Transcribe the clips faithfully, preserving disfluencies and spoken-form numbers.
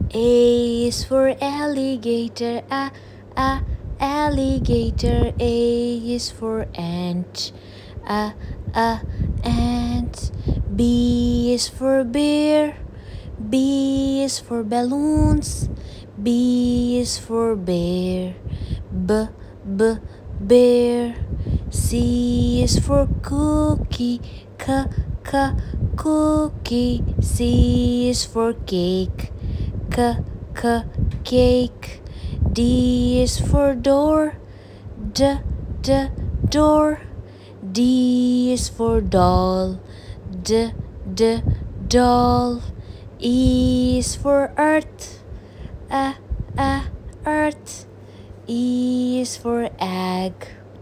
A is for alligator, a, a, alligator. A is for ant, a, a, ant. B is for bear, B is for balloons, B is for bear, b, b, bear. C is for cookie, c, c, cookie. C is for cake, c, c, cake. D is for door, d, d, door. D is for doll, d, d, doll. E is for earth, a, a, earth. E is for egg.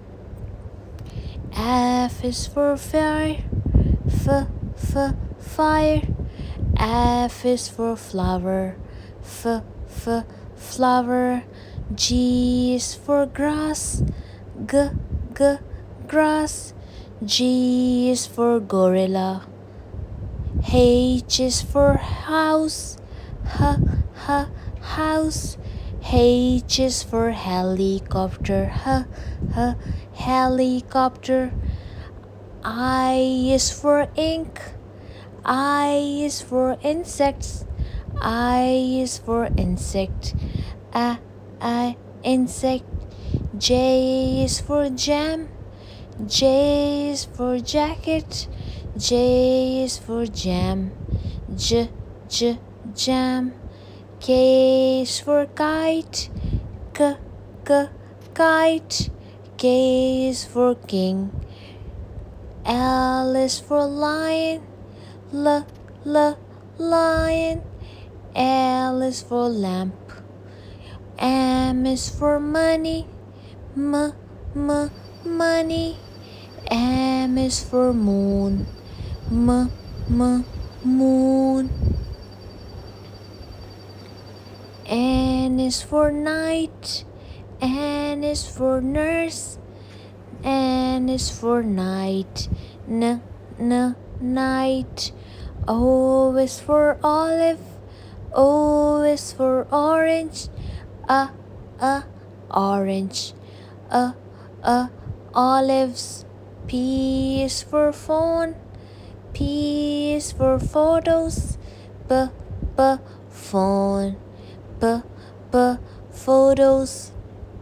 F is for fire, f, f, fire. F is for flower, f, f, flower. G is for grass, g, g, grass. G is for gorilla. H is for house, h, h, house. H is for helicopter, h, h, helicopter. I is for ink, I is for insects, I is for insect, a, a, insect. J is for jam, J is for jacket, J is for jam, j, j, jam. K is for kite, k, k, kite. K is for king. L is for lion, l, l, lion. L is for lamp. M is for money, m, m, money. M is for moon, m, m, moon. N is for night, N is for nurse, N is for night, n, n, night. O is for olive, O is for orange, a, a, orange, a, a, olives. P is for phone, P is for photos, b, b, phone, b, b, photos.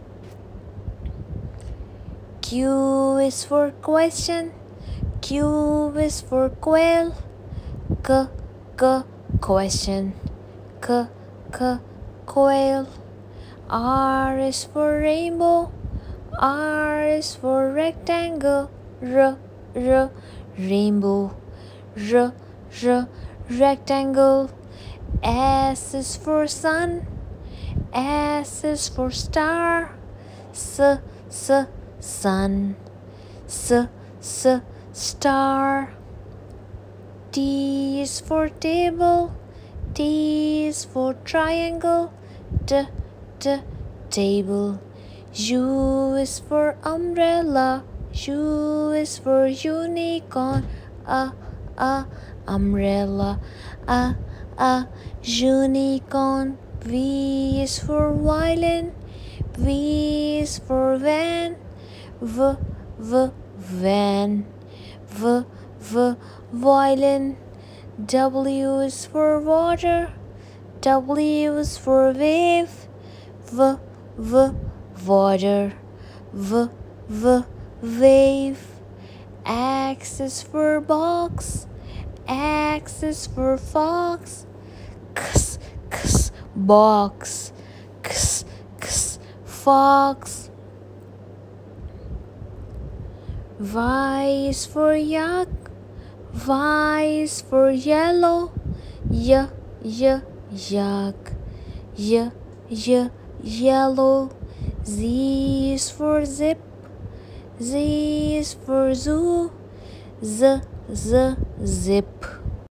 Q is for question, Q is for quail, k, k, question, k, k, quail. R is for rainbow, R is for rectangle, r, r, rainbow, r, r, rectangle. S is for sun, S is for star, s, s, sun, s, s, star. T is for table, T is for triangle, t, t, table. U is for umbrella, U is for unicorn, a, a, umbrella, a, a, unicorn. V is for violin, V is for van, v, v, van, v, v, violin. W is for water, W is for wave, v, v, water, v, v, wave. X is for box, X is for fox, x, x, box, x, x, fox. Y is for yak, Y is for yellow, y, y, yak, y, y, yellow. Z is for zip, Z is for zoo, z, z, zip,